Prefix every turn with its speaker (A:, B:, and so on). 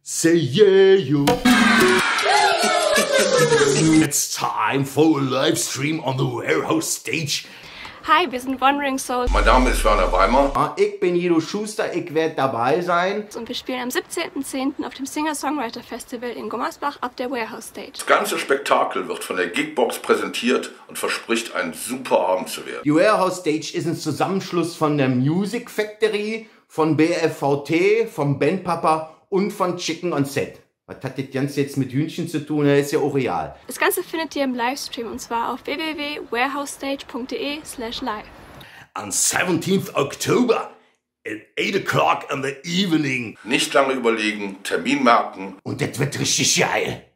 A: Say yeah, you. It's time for a live stream on the Warehouse Stage.
B: Hi, wir sind Wandering Souls.
C: Mein Name ist Werner Weimer.
D: Ich bin Guido Schuster, ich werde dabei sein.
B: Und wir spielen am 17.10. auf dem Singer-Songwriter Festival in Gummersbach ab der Warehouse Stage.
C: Das ganze Spektakel wird von der Gigbox präsentiert und verspricht ein super Abend zu werden.
D: Die Warehouse Stage ist ein Zusammenschluss von der Music Factory, von BFVT, vom Bandpapa und von Chicken on Set. Was hat das Ganze jetzt mit Hühnchen zu tun? Das ist ja auch real.
B: Das Ganze findet ihr im Livestream und zwar auf www.warehousestage.de/live.
A: On 17th October at 8 o'clock in the evening.
C: Nicht lange überlegen, Termin merken.
A: Und das wird richtig geil.